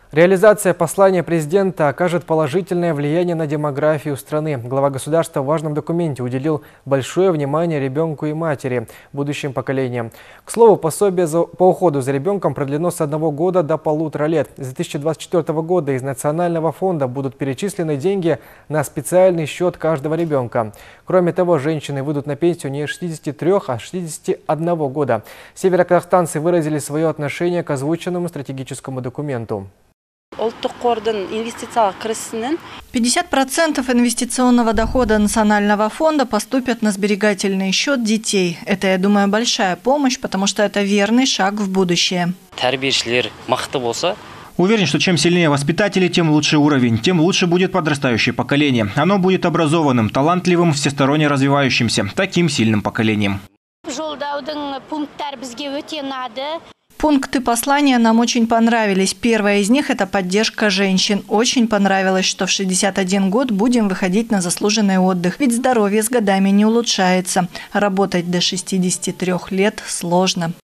Реализация послания президента окажет положительное влияние на демографию страны. Глава государства в важном документе уделил большое внимание ребенку и матери, будущим поколениям. К слову, пособие по уходу за ребенком продлено с 1 года до 1,5 лет. С 2024 года из Национального фонда будут перечислены деньги на специальный счет каждого ребенка. Кроме того, женщины выйдут на пенсию не 63, а 61 года. Североказахстанцы выразили свое отношение к озвученному стратегическому документу. 50% инвестиционного дохода Национального фонда поступят на сберегательный счет детей. Это, я думаю, большая помощь, потому что это верный шаг в будущее. Уверен, что чем сильнее воспитатели, тем лучше уровень, тем лучше будет подрастающее поколение. Оно будет образованным, талантливым, всесторонне развивающимся, таким сильным поколением. Пункты послания нам очень понравились. Первое из них – это поддержка женщин. Очень понравилось, что в 61 год будем выходить на заслуженный отдых. Ведь здоровье с годами не улучшается. Работать до 63 лет сложно.